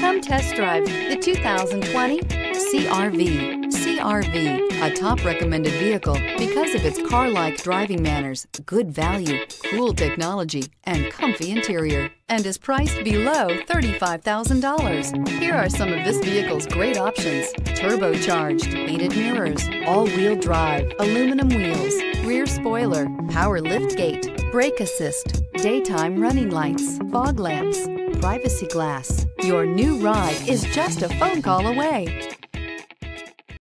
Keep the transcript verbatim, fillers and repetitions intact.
Come test drive the two thousand twenty C R V. C R V, a top recommended vehicle because of its car-like driving manners, good value, cool technology, and comfy interior, and is priced below thirty-five thousand dollars. Here are some of this vehicle's great options: turbocharged, heated mirrors, all-wheel drive, aluminum wheels, rear spoiler, power liftgate, brake assist, daytime running lights, fog lamps, privacy glass. Your new ride is just a phone call away.